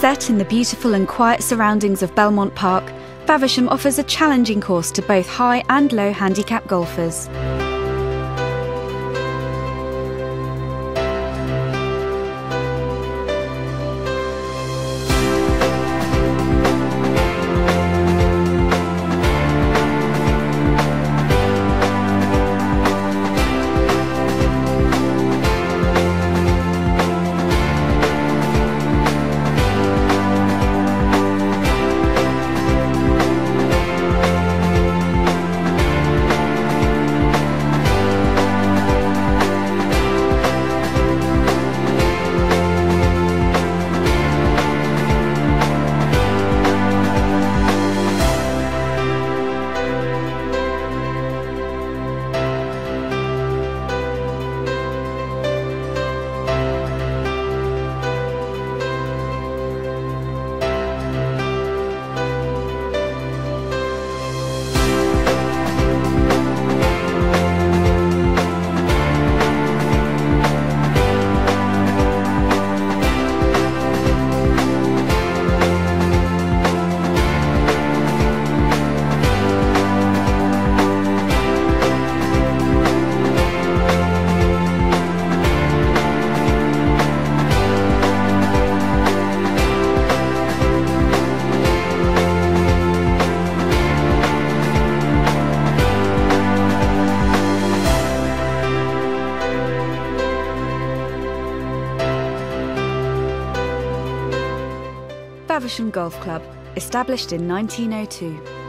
Set in the beautiful and quiet surroundings of Belmont Park, Faversham offers a challenging course to both high and low handicap golfers. Faversham Golf Club, established in 1902.